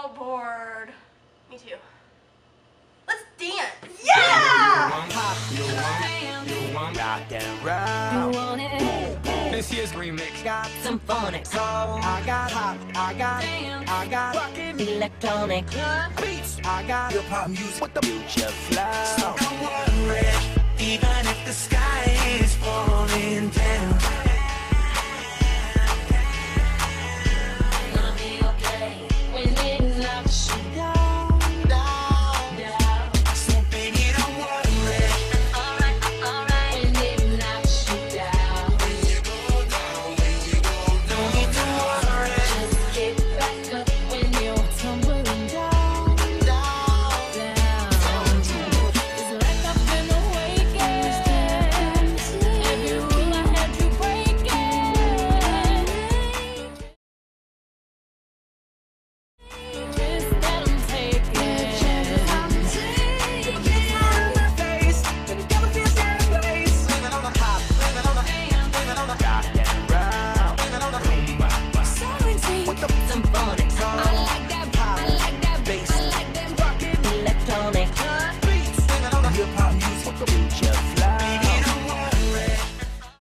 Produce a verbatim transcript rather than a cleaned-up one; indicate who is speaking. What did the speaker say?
Speaker 1: so bored. Me too. Let's dance.
Speaker 2: Yeah!
Speaker 3: This year's remix
Speaker 4: got some phonics. I got hot, I got Damn. I got rockin' electronic beats. I got hip hop music with the future fly. So don't worry, even if the sky is falling down.